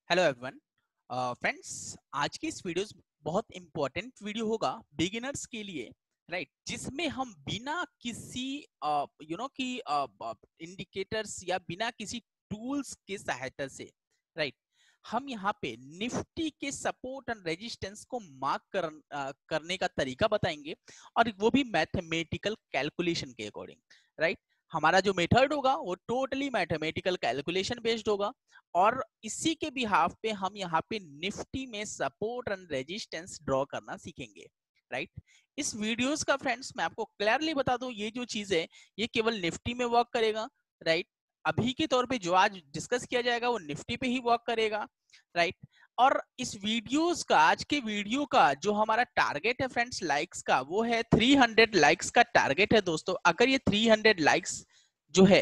Hello everyone friends, आज की इस वीडियो बहुत इंपॉर्टेंट वीडियो होगा बिगिनर्स के लिए, राइट? जिसमें हम बिना किसी की इंडिकेटर्स या बिना किसी टूल्स के सहायता से, राइट, हम यहाँ पे निफ्टी के सपोर्ट एंड रेजिस्टेंस को मार्क करने का तरीका बताएंगे, और वो भी मैथमेटिकल कैलकुलेशन के अकॉर्डिंग, राइट? हमारा जो मेथड होगा वो टोटली मैथमेटिकल कैलकुलेशन बेस्ड होगा, और इसी के बिहाफ पे हम यहाँ पे निफ्टी में सपोर्ट एंड रेजिस्टेंस ड्रॉ करना सीखेंगे, राइट? इस वीडियोस का फ्रेंड्स मैं आपको क्लियरली बता दूं, ये जो चीज है ये केवल निफ्टी में वर्क करेगा, राइट? अभी के तौर पे जो आज डिस्कस किया जाएगा वो निफ्टी पे ही वर्क करेगा, राइट? और इस वीडियोस का, आज के वीडियो का जो हमारा टारगेट है फ्रेंड्स लाइक्स का, वो है 300 लाइक्स का टारगेट है दोस्तों। अगर ये 300 लाइक्स जो है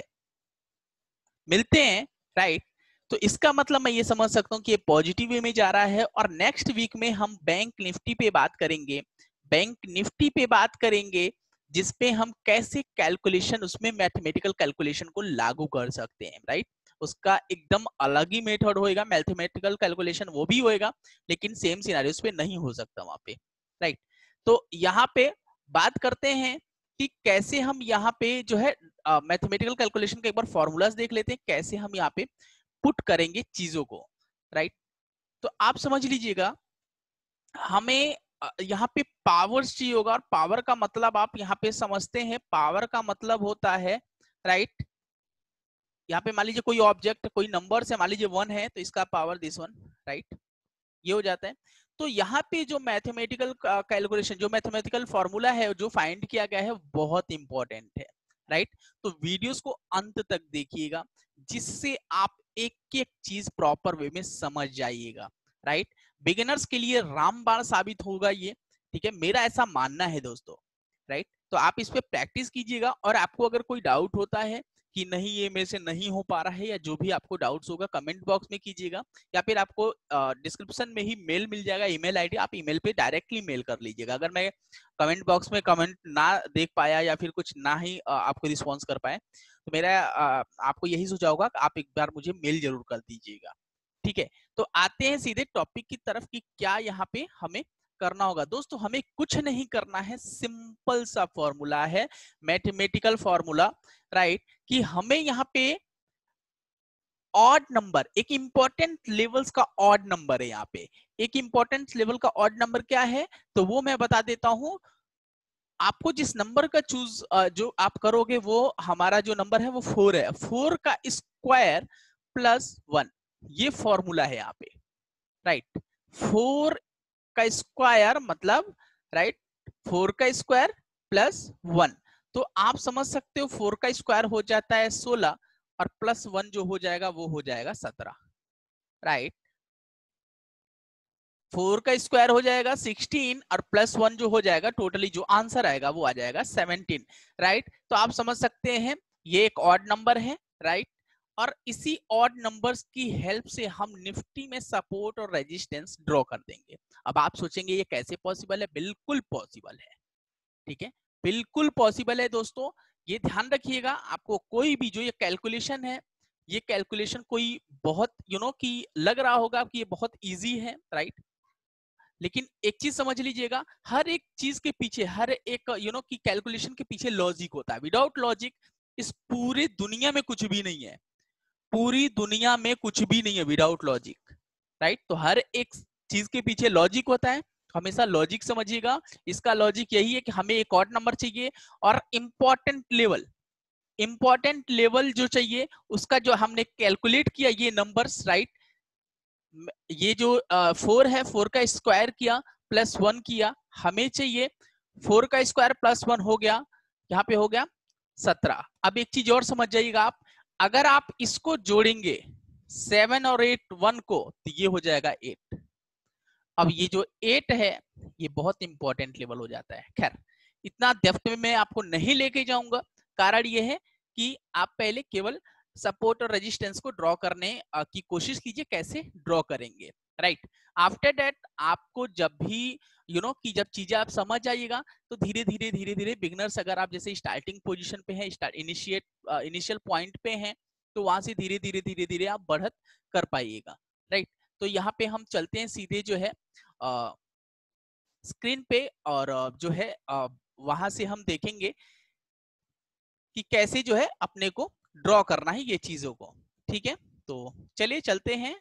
मिलते हैं, राइट, तो इसका मतलब मैं ये समझ सकता हूँ कि ये पॉजिटिव वे में जा रहा है। और नेक्स्ट वीक में हम बैंक निफ्टी पे बात करेंगे, बैंक निफ्टी पे बात करेंगे, जिसपे हम कैसे कैलकुलेशन, उसमें मैथमेटिकल कैलकुलेशन को लागू कर सकते हैं, राइट? उसका एकदम अलग ही मेथड होएगा, मैथमेटिकल कैलकुलेशन वो भी होएगा, लेकिन सेम सिनेरियोस पे नहीं हो सकता वहां पे, राइट? तो यहाँ पे बात करते हैं कि कैसे हम यहाँ पे जो है मैथमेटिकल कैलकुलेशन का एक बार फॉर्मूलाज देख लेते हैं, कैसे हम यहाँ पे पुट करेंगे चीजों को, राइट? तो आप समझ लीजिएगा, हमें यहाँ पे पावर चाहिए होगा, और पावर का मतलब आप यहाँ पे समझते हैं, पावर का मतलब होता है, राइट, यहाँ पे मान लीजिए कोई ऑब्जेक्ट, कोई नंबर से, मान लीजिए 1 है तो इसका पावर दिस 1, राइट? ये हो जाता है। तो यहाँ पे जो मैथमेटिकल कैलकुलेशन, जो मैथमेटिकल फॉर्मूला है जो फाइंड किया गया है, बहुत इंपॉर्टेंट है, राइट? तो वीडियोस को अंत तक देखिएगा, जिससे आप एक एक चीज प्रॉपर वे में समझ जाइएगा, राइट? बिगिनर्स के लिए रामबाण साबित होगा ये, ठीक है, मेरा ऐसा मानना है दोस्तों, राइट? तो आप इस पे प्रैक्टिस कीजिएगा, और आपको अगर कोई डाउट होता है कि नहीं ये मेरे से नहीं हो पा रहा है, या जो भी आपको डाउट्स होगा कमेंट बॉक्स में कीजिएगा, या फिर आपको डिस्क्रिप्शन में ही मेल मिल जाएगा, ईमेल आईडी, आप ईमेल पे डायरेक्टली मेल कर लीजिएगा। अगर मैं कमेंट बॉक्स में कमेंट ना देख पाया, या फिर कुछ ना ही आपको रिस्पॉन्स कर पाए, तो मेरा आपको यही सुझाव होगा कि आप एक बार मुझे मेल जरूर कर दीजिएगा, ठीक है? तो आते हैं सीधे टॉपिक की तरफ कि क्या यहाँ पे हमें करना होगा। दोस्तों हमें कुछ नहीं करना है, सिंपल सा फॉर्मूला है, मैथमेटिकल फॉर्मूला, राइट? कि हमें यहाँ पे ऑड नंबर, एक इंपॉर्टेंट लेवल्स का ऑड नंबर है यहाँ पे, एक इंपॉर्टेंट लेवल का ऑड नंबर क्या है, तो वो मैं बता देता हूं। आपको जिस नंबर का चूज जो आप करोगे, वो हमारा जो नंबर है वो 4 है, 4 का स्क्वायर प्लस 1, ये फॉर्मूला है यहाँ पे, राइट? 4 का स्क्वायर मतलब, राइट, 4 का स्क्वायर प्लस 1, तो आप समझ सकते हो 4 का स्क्वायर हो जाता है 16, और प्लस 1 जो हो जाएगा वो हो जाएगा 17, राइट? 4 का स्क्वायर हो जाएगा 16, और प्लस 1 जो हो जाएगा, टोटली जो आंसर आएगा वो आ जाएगा 17, राइट? तो आप समझ सकते हैं ये एक ऑड नंबर है, राइट? और इसी ऑड नंबर्स की हेल्प से हम निफ्टी में सपोर्ट और रेजिस्टेंस ड्रॉ कर देंगे। अब आप सोचेंगे ये कैसे पॉसिबल है? बिल्कुल पॉसिबल है, ठीक है, बिल्कुल पॉसिबल है दोस्तों। ये ध्यान रखिएगा, आपको कोई भी जो ये कैलकुलेशन है, ये कैलकुलेशन कोई बहुत कि लग रहा होगा कि ये बहुत इजी है, राइट? लेकिन एक चीज समझ लीजिएगा, हर एक चीज के पीछे, हर एक की कैलकुलेशन के पीछे लॉजिक होता है। विदाउट लॉजिक इस पूरी दुनिया में कुछ भी नहीं है, पूरी दुनिया में कुछ भी नहीं है विदाउट लॉजिक, राइट? तो हर एक चीज के पीछे लॉजिक होता है, हमेशा लॉजिक समझिएगा। इसका लॉजिक यही है कि हमें एक ऑड नंबर चाहिए, और इंपॉर्टेंट लेवल जो चाहिए, उसका जो हमने कैलकुलेट किया ये नंबर्स, राइट? ये जो 4 है, 4 का स्क्वायर किया प्लस 1 किया, हमें चाहिए 4 का स्क्वायर प्लस 1 हो गया, यहाँ पे हो गया 17। अब एक चीज और समझ जाइएगा आप, अगर आप इसको जोड़ेंगे 7 और 8 1 को, तो ये हो जाएगा 8। अब ये जो 8 है ये बहुत इंपॉर्टेंट लेवल हो जाता है। खैर, इतना डेप्थ में मैं आपको नहीं लेके जाऊंगा, कारण ये है कि आप पहले केवल सपोर्ट और रेजिस्टेंस को ड्रॉ करने की कोशिश कीजिए, कैसे ड्रॉ करेंगे, राइट? आफ्टर दैट आपको जब भी कि जब चीजें आप समझ जाइएगा, तो धीरे धीरे बिगनर्स, अगर आप जैसे स्टार्टिंग पोजीशन पे हैं, इनिशियल पॉइंट पे हैं, तो वहां से धीरे धीरे आप बढ़त कर पाइएगा, राइट? तो यहाँ पे हम चलते हैं सीधे जो है स्क्रीन पे, और जो है वहां से हम देखेंगे कि कैसे जो है अपने को ड्रॉ करना है ये चीजों को। ठीक है, तो चलिए चलते हैं।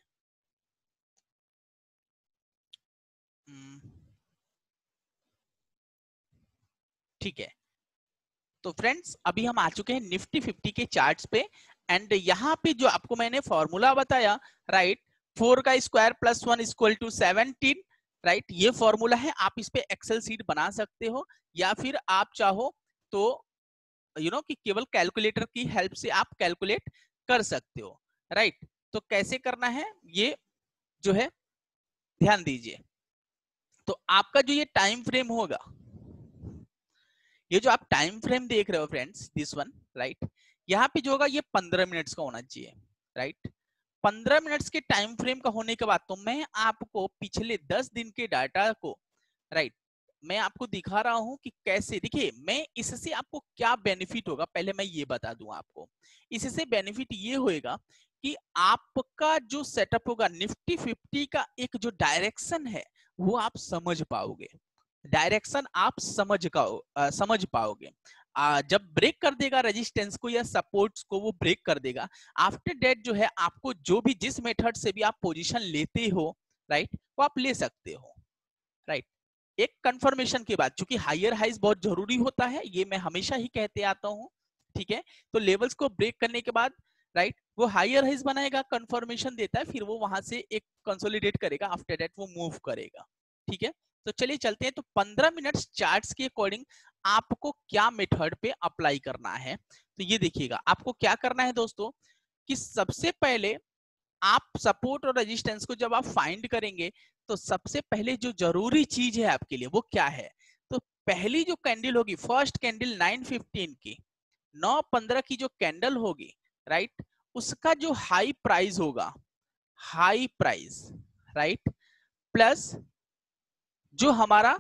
ठीक है, तो फ्रेंड्स अभी हम आ चुके हैं निफ्टी 50 के चार्ट्स पे, एंड यहाँ पे जो आपको मैंने फॉर्मूला बताया, राइट, 4 का square plus 1 equal to 17, right, ये फॉर्मूला है। आप इस पे एक्सेल सीट बना सकते हो, या फिर आप चाहो तो कि केवल कैलकुलेटर की हेल्प से आप कैलकुलेट कर सकते हो, राइट। तो कैसे करना है ये जो है ध्यान दीजिए। तो आपका जो ये टाइम फ्रेम होगा, ये जो आप टाइम फ्रेम देख रहे हो फ्रेंड्स, दिस वन, राइट, यहाँ पे जो होगा ये 15 मिनट्स का होना चाहिए, राइट। 15 मिनट्स के टाइम फ्रेम का होने के बाद तो मैं आपको पिछले 10 दिन के डाटा को, राइट, मैं आपको दिखा रहा हूं कि कैसे। देखिए, मैं इससे आपको क्या बेनिफिट होगा पहले मैं ये बता दूं आपको। इससे बेनिफिट ये होएगा कि आपका जो सेटअप होगा निफ्टी 50 का, एक जो डायरेक्शन है वो आप समझ पाओगे, डायरेक्शन आप समझ पाओगे। जब ब्रेक कर देगा रेजिस्टेंस को या सपोर्ट्स को, वो ब्रेक कर देगा, आफ्टर डेट जो है आपको जो भी जिस मेथड से भी आप पोजीशन लेते हो, राइट, वो आप ले सकते हो, राइट। एक कंफर्मेशन के बाद, चूंकि हायर हाइज बहुत जरूरी होता है, ये मैं हमेशा ही कहते आता हूं, ठीक है। तो लेवल्स को ब्रेक करने के बाद, राइट, वो हायर हाइज बनाएगा, कंफर्मेशन देता है, फिर वो वहां से एक कंसोलिडेट करेगा, आफ्टर दैट वो मूव करेगा, ठीक है। तो चलिए चलते हैं। तो 15 मिनट्स चार्ट्स के अकॉर्डिंग आपको क्या मेथड पे अप्लाई करना है, तो ये देखिएगा। आपको क्या करना है दोस्तों, कि सबसे पहले आप सपोर्ट और रेजिस्टेंस को जब आप फाइंड करेंगे, तो सबसे पहले जो जरूरी चीज है आपके लिए वो क्या है। तो पहली जो कैंडल होगी, फर्स्ट कैंडल 9:15 की, 9:15 की जो कैंडल होगी, राइट, उसका जो हाई प्राइस होगा, हाई प्राइस, राइट, प्लस जो हमारा,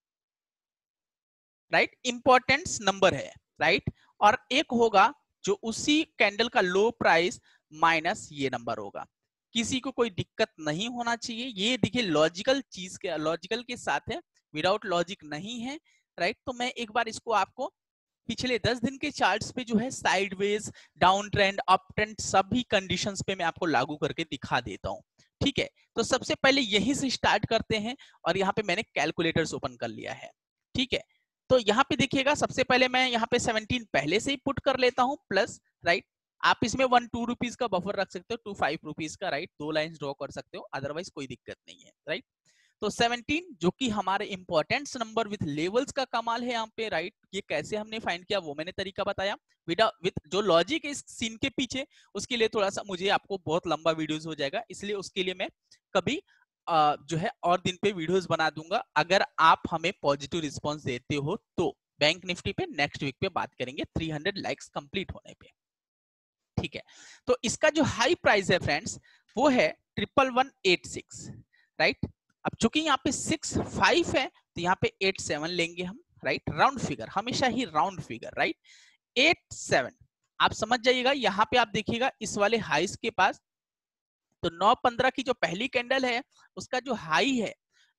राइट, इंपॉर्टेंस नंबर है, राइट, और एक होगा जो उसी कैंडल का लो प्राइस माइनस ये नंबर होगा। किसी को कोई दिक्कत नहीं होना चाहिए। ये देखिए लॉजिकल चीज के, लॉजिकल के साथ है, विदाउट लॉजिक नहीं है, राइट। तो मैं एक बार इसको आपको पिछले 10 दिन के चार्ट्स पे जो है sideways, down trend, up trend, सभी कंडीशंस पे मैं आपको लागू करके दिखा देता हूं, ठीक है। तो सबसे पहले यहीं से स्टार्ट करते हैं, और यहाँ पे मैंने कैलकुलेटर्स ओपन कर लिया है, ठीक है। तो यहाँ पे देखिएगा, सबसे पहले मैं यहाँ पे 17 पहले से ही पुट कर लेता हूँ, प्लस, राइट, आप इसमें 1-2 रुपीज का बफर रख सकते हो, 2-5 रुपीज का, राइट, 2 लाइंस ड्रॉ कर सकते हो, अदरवाइज कोई दिक्कत नहीं है, राइट। तो 17 जो कि हमारे इंपॉर्टेंस नंबर विथ लेवल्स का कमाल है यहाँ पे, राइट। ये कैसे हमने फाइंड किया वो मैंने तरीका बताया, विद जो लॉजिक है इस सीन के पीछे, उसके लिए थोड़ा सा मुझे आपको बहुत लंबा वीडियोस हो जाएगा, इसलिए उसके लिए मैं कभी जो है और दिन पे वीडियोस बना दूंगा, अगर आप हमें पॉजिटिव रिस्पॉन्स देते हो तो। बैंक निफ्टी पे नेक्स्ट वीक पे बात करेंगे 300 लाइक्स कंप्लीट होने पे, ठीक है। तो इसका जो हाई प्राइस है फ्रेंड्स, वो है 1186, राइट। अब चूंकि यहाँ पे 65 है, तो यहाँ पे 87 लेंगे हम, राइट, राउंड फिगर, हमेशा ही राउंड फिगर, राइट, 87। आप समझ जाइएगा, यहाँ पे आप देखिएगा इस वाले हाइस के पास, तो 9:15 की जो पहली कैंडल है उसका जो हाई है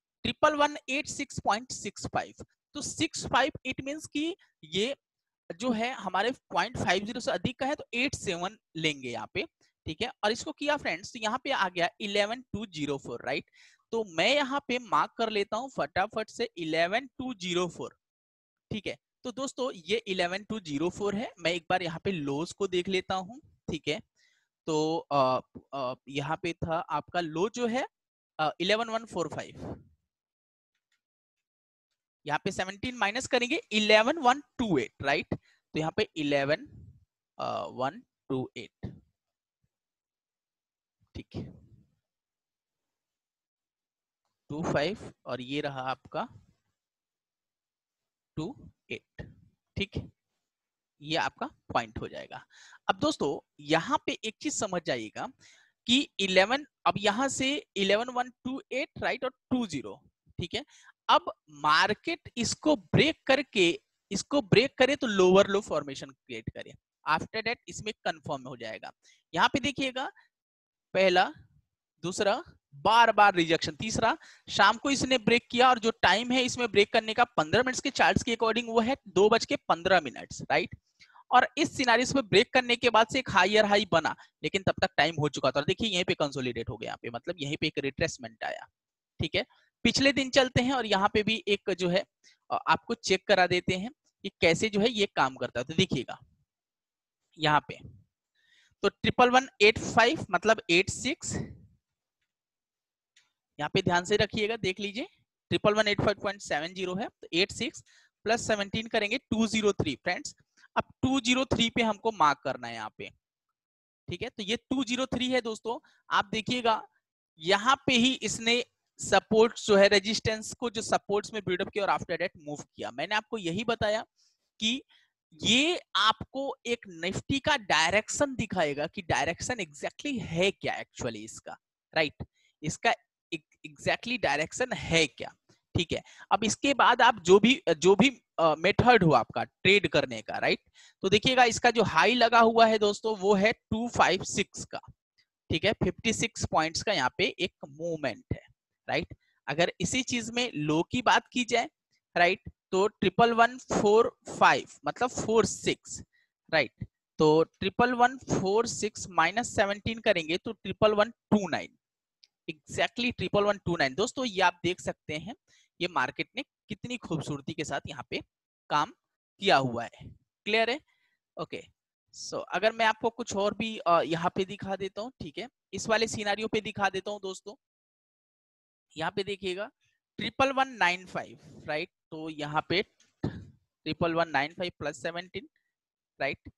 1186.65, तो 65 इट मींस कि ये जो है हमारे 0.50 से अधिक का है, तो 87 लेंगे यहाँ पे, ठीक है। और इसको किया फ्रेंड्स, तो यहाँ पे आ गया 11204, राइट। तो मैं यहाँ पे मार्क कर लेता हूँ फटाफट से 11204, ठीक है। तो दोस्तों ये 11204 है। मैं एक बार यहाँ पे लोज को देख लेता हूँ, ठीक है। तो यहाँ पे था आपका लो जो है 11145, यहाँ पे 17 माइनस करेंगे 11128, राइट। तो यहाँ पे 11128, ठीक है, 25, और ये रहा आपका 28, ठीक है। ये आपका पॉइंट हो जाएगा। अब दोस्तों यहाँ पे एक चीज समझ जाइएगा कि 11, अब यहां से 11128, राइट, और 20, ठीक है। अब मार्केट इसको ब्रेक करे तो लोअर लो फॉर्मेशन क्रिएट करे, आफ्टर दैट इसमें कंफर्म हो जाएगा। यहाँ पे देखिएगा, पहला, दूसरा, बार बार रिजेक्शन। तीसरा, शाम को इसने ब्रेक किया और जो टाइम है इसमें ब्रेक करने का 15 मिनट्स के चार्ट्स के अकॉर्डिंग वो है 2:15, राइट। और इस सिनारियोस में ब्रेक करने के बाद से एक हायर हाई बना, लेकिन तब तक टाइम हो चुका था। और देखिए यहीं पे कंसोलिडेट हो गया, यहाँ पे मतलब यहीं पे एक रिट्रेसमेंट आया, ठीक है। पिछले दिन चलते हैं और यहाँ पे भी एक जो है आपको चेक करा देते हैं कि कैसे जो है ये काम करता है। तो देखिएगा यहाँ पे तो 11,185 मतलब 86, यहाँ पे ध्यान से रखिएगा, देख लीजिए 11,185.70 है, तो 86 प्लस 17 करेंगे 203 फ्रेंड्स। अब 203 पे हमको मार्क करना है यहाँ पे, ठीक है। तो ये 203 है दोस्तों। आप देखिएगा यहाँ पे ही इसने सपोर्ट जो है रेजिस्टेंस को जो सपोर्ट्स में बिल्डअप किया और आफ्टर दैट मूव किया। मैंने आपको यही बताया कि ये आपको एक निफ्टी का डायरेक्शन दिखाएगा कि डायरेक्शन एग्जैक्टली है क्या एक्चुअली इसका, राइट। इसका एग्जैक्टली डायरेक्शन है क्या, ठीक है। अब इसके बाद आप जो भी मेथड हो आपका ट्रेड करने का, राइट। तो देखिएगा इसका जो हाई लगा हुआ है दोस्तों वो है 256 का, ठीक है। 56 पॉइंट्स का यहाँ पे एक मूवमेंट है, राइट। अगर इसी चीज में लो की बात की जाए, राइट, तो 11,145 मतलब 46, राइट। तो 11,146 माइनस 17 करेंगे तो 11,129, एग्जैक्टली 11,129। दोस्तों ये आप देख सकते हैं ये मार्केट ने कितनी खूबसूरती के साथ यहाँ पे काम किया हुआ है। क्लियर है? ओके। सो अगर मैं आपको कुछ और भी यहाँ पे दिखा देता हूँ, ठीक है, इस वाले सिनारियो पे दिखा देता हूँ दोस्तों। यहाँ पे देखिएगा 11,195, राइट। तो यहाँ पे 11,195 प्लस 17, राइट।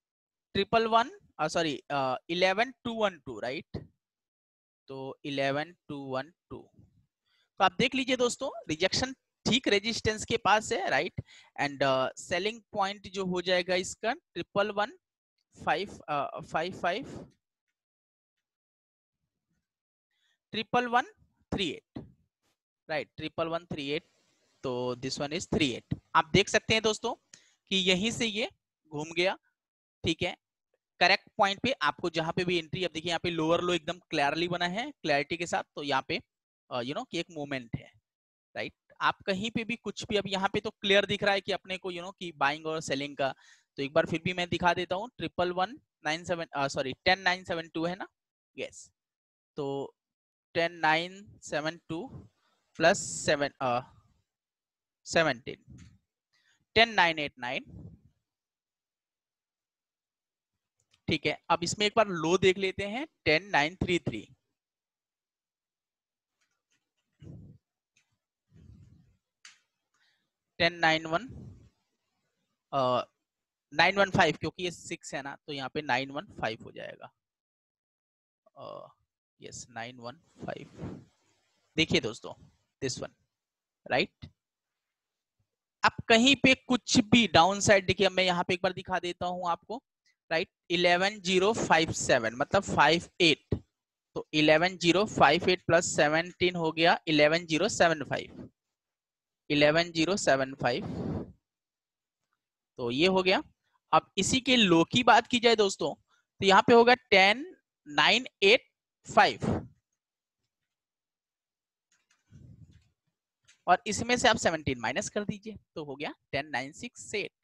11,212, राइट। तो 11,212, तो आप देख लीजिए दोस्तों रिजेक्शन ठीक रेजिस्टेंस के पास है, राइट। एंड सेलिंग पॉइंट जो हो जाएगा इसका 11,155 11,138, राइट। 11,138, तो दिस वन इज 38। आप देख सकते हैं दोस्तों कि यहीं से ये घूम गया, ठीक है। करेक्ट पॉइंट पे आपको जहां पे भी एंट्री, अब देखिए यहाँ पे लोअर लो एकदम क्लियरली बना है क्लैरिटी के साथ, तो यहाँ पे कि एक मूवमेंट है, राइट। आप कहीं पे भी कुछ भी, अब यहाँ पे तो क्लियर दिख रहा है कि अपने को कि बाइंग और सेलिंग का। तो एक बार फिर भी मैं दिखा देता हूँ 10,972 है ना, यस। तो 10,972 प्लस 17 10,989, ठीक है। अब इसमें एक बार लो देख लेते हैं 10,933, 915, क्योंकि ये 6 है ना, तो यहाँ पे 915 हो जाएगा, यस 915। देखिए दोस्तों दिस वन, राइट। अब कहीं पे कुछ भी डाउन साइड देखिए, मैं यहाँ पे एक बार दिखा देता हूं आपको, राइट। 11,057 मतलब 58, तो 11,058 प्लस 17 हो गया 11,075, 11,075, तो ये हो गया। अब इसी के लो की बात की जाए दोस्तों, तो यहाँ पे होगा 10,985, और इसमें से आप 17 माइनस कर दीजिए तो हो गया 10,968,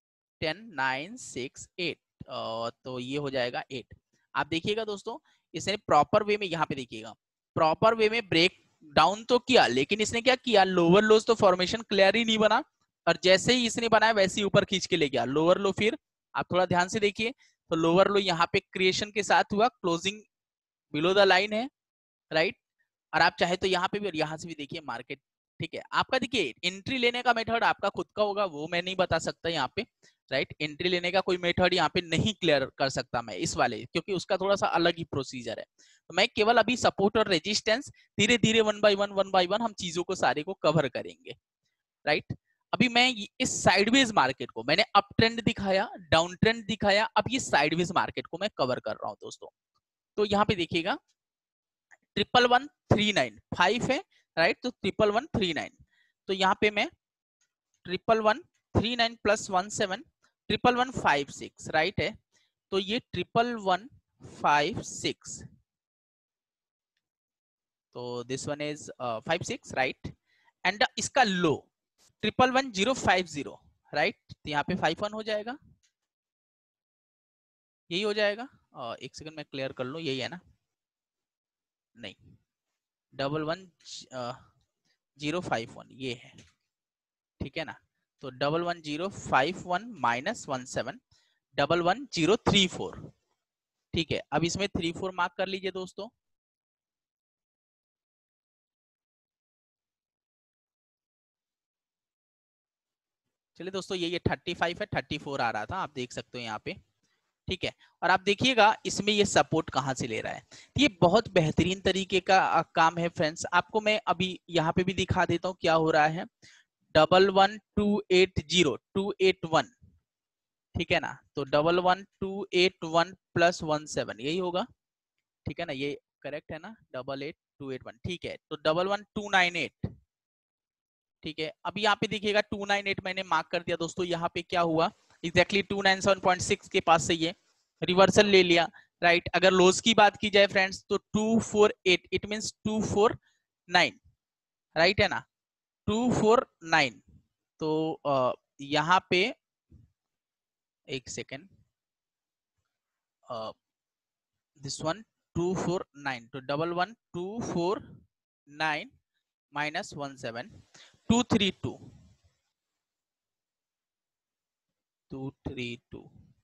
10,968, तो ये हो जाएगा 8। आप देखिएगा दोस्तों इसने प्रॉपर वे में, यहाँ पे देखिएगा प्रॉपर वे में ब्रेक डाउन तो किया, लेकिन इसने क्या किया, लोअर लोज तो फॉर्मेशन क्लियर ही नहीं बना, और जैसे ही इसने बनाया वैसे ही ऊपर खींच के ले गया लोअर लो। फिर आप थोड़ा ध्यान से देखिए, तो लोअर लो यहाँ पे क्रिएशन के साथ हुआ, क्लोजिंग बिलो द लाइन है, राइट। और आप चाहे तो यहाँ पे भी और यहाँ से भी देखिए मार्केट, ठीक है। आपका देखिए एंट्री लेने का मेथड आपका खुद का होगा, वो मैं नहीं बता सकता यहाँ पे, राइट। एंट्री लेने का कोई मेथड यहाँ पे नहीं क्लियर कर सकता मैं इस वाले, क्योंकि उसका थोड़ा सा अलग ही प्रोसीजर है। तो मैं केवल अभी सपोर्ट और रेजिस्टेंस धीरे धीरे वन बाय वन हम चीजों को सारे को कवर करेंगे, राइट। अभी मैं इस साइडवेज मार्केट को, मैंने अप ट्रेंड दिखाया, डाउन ट्रेंड दिखाया, अब ये साइडवेज मार्केट को मैं कवर कर रहा हूँ दोस्तों। तो यहाँ पे देखिएगा 11,139 है, राइट। तो 11,139, तो यहाँ पे मैं 11,139 प्लस 17 11,156, राइट है। तो ये 11,156, तो this one is 56 right, and इसका लो 111050 राइट, तो यहाँ पे 51 हो जाएगा, यही हो जाएगा। एक सेकंड में क्लियर कर लूं, यही है ना, नहीं 111051 ये है, ठीक है ना। तो 111051 माइनस 17 11034, ठीक है। अब इसमें 34 मार्क कर लीजिए दोस्तों। चलिए दोस्तों, ये 35 है, 34 आ रहा था, आप देख सकते हो यहाँ पे, ठीक है। और आप देखिएगा इसमें ये सपोर्ट कहाँ से ले रहा है, तो ये बहुत बेहतरीन तरीके का काम है फ्रेंड्स। आपको मैं अभी यहाँ पे भी दिखा देता हूँ क्या हो रहा है। 111280 281, ठीक है ना। तो 111281 प्लस 17 यही होगा, ठीक है ना, ये करेक्ट है ना, 88281, ठीक है। तो 11298, ठीक है। अब यहाँ पे देखिएगा 298 मैंने मार्क कर दिया दोस्तों। यहाँ पे क्या हुआ एग्जैक्टली 297.6 के पास से ये रिवर्सल ले लिया, राइट। अगर लोज की बात की जाए फ्रेंड्स तो 248, इट मींस 249, राइट है ना, 249। तो यहाँ पे एक सेकेंड, दिस वन 249, तो 11249 माइनस 17 232 232,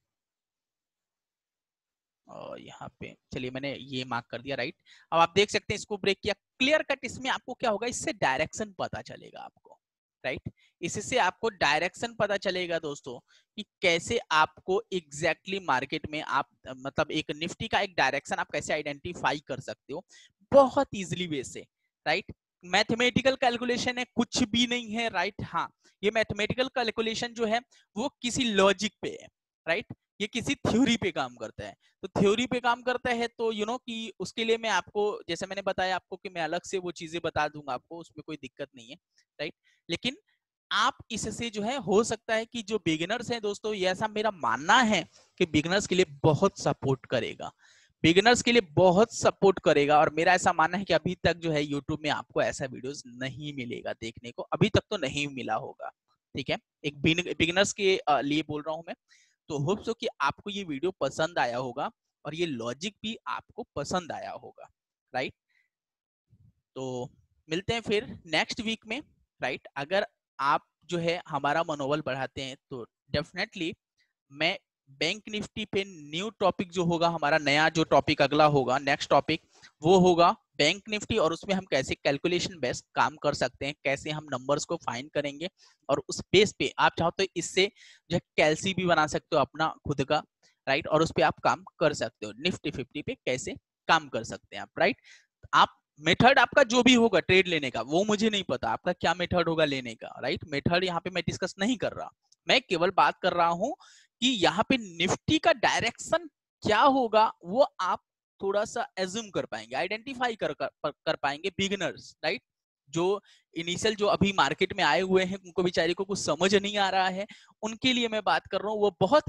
और यहाँ पे चलिए मैंने ये मार्क कर दिया, राइट। अब आप देख सकते हैं इसको ब्रेक किया, क्लियर कट। इसमें आपको क्या होगा, इससे डायरेक्शन पता चलेगा आपको, राइट। इससे आपको डायरेक्शन पता चलेगा दोस्तों कि कैसे आपको एग्जैक्टली मार्केट में आप मतलब एक निफ्टी का एक डायरेक्शन आप कैसे आइडेंटिफाई कर सकते हो बहुत इजिली वे से, राइट। मैथमेटिकल कैलकुलेशन है, कुछ भी नहीं है, राइट। हाँ, ये मैथमेटिकल कैलकुलेशन जो है वो किसी लॉजिक पे है, राइट। ये किसी थ्योरी पे काम करता है। तो थ्योरी पे काम करता है तो कि उसके लिए मैं आपको, जैसे मैंने बताया आपको कि मैं अलग से वो चीजें बता दूंगा आपको, उसमें कोई दिक्कत नहीं है, राइट। लेकिन आप इससे जो है हो सकता है कि जो बिगिनर्स हैं दोस्तों, ये ऐसा मेरा मानना है कि बिगिनर्स के लिए बहुत सपोर्ट करेगा, बिगिनर्स के लिए बहुत सपोर्ट करेगा। और मेरा ऐसा मानना है कि अभी तक जो है यूट्यूब में आपको ऐसा वीडियोस नहीं मिलेगा देखने को, अभी तक तो नहीं मिला होगा, ठीक है। एक बिगिनर्स के लिए बोल रहा हूं मैं। तो होप सो कि आपको ये वीडियो पसंद आया होगा और ये लॉजिक भी आपको पसंद आया होगा, राइट। तो मिलते हैं फिर नेक्स्ट वीक में, राइट। अगर आप जो है हमारा मनोबल बढ़ाते हैं तो डेफिनेटली मैं बैंक निफ्टी पे न्यू टॉपिक जो होगा, हमारा नया जो टॉपिक अगला होगा, नेक्स्ट टॉपिक वो होगा बैंक निफ्टी, और उसमें हम कैसे कैलकुलेशन बेस्ड काम कर सकते हैं, कैसे हम नंबर्स को फाइंड करेंगे, और उस बेस पे आप चाहो तो इससे जो है कैलसी भी बना सकते हो अपना खुद का, राइट। और उस पर आप काम कर सकते हो, निफ्टी 50 पे कैसे काम कर सकते हैं आप, राइट। आप मेथड आपका जो भी होगा ट्रेड लेने का, वो मुझे नहीं पता आपका क्या मेथड होगा लेने का, राइट। मेथड यहाँ पे मैं डिस्कस नहीं कर रहा, मैं केवल बात कर रहा हूं कि यहाँ पे निफ्टी का डायरेक्शन क्या होगा वो आप थोड़ा सा एज्यूम कर पाएंगे, आइडेंटिफाई कर पाएंगे बिगिनर्स, राइट। जो इनिशियल जो अभी मार्केट में आए हुए हैं, उनको बेचारे को कुछ समझ नहीं आ रहा है, उनके लिए मैं बात कर रहा हूँ, वो बहुत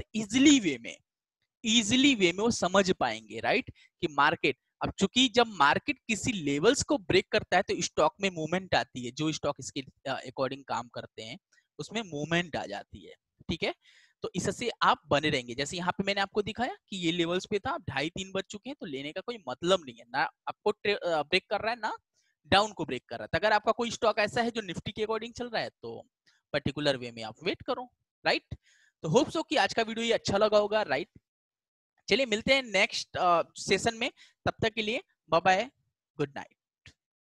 इजिली वे में वो समझ पाएंगे, राइट। कि मार्केट, अब चूंकि जब मार्केट किसी लेवल्स को ब्रेक करता है तो स्टॉक में मूवमेंट आती है, जो स्टॉक इसके अकॉर्डिंग काम करते हैं उसमें मूवमेंट आ जाती है, ठीक है। तो इससे आप बने रहेंगे। जैसे यहाँ पे मैंने आपको दिखाया कि ये लेवल्स पे था, 2:30-3 बज चुके हैं, तो लेने का कोई मतलब नहीं है, ना आपको ब्रेक कर रहा है ना डाउन को ब्रेक कर रहा है। अगर आपका कोई स्टॉक ऐसा है जो निफ्टी के अकॉर्डिंग चल रहा है तो पर्टिकुलर वे में आप वेट करो, राइट। तो होप सो कि आज का वीडियो ये अच्छा लगा होगा, राइट। चलिए मिलते हैं नेक्स्ट सेशन में, तब तक के लिए बाय बाय, गुड नाइट।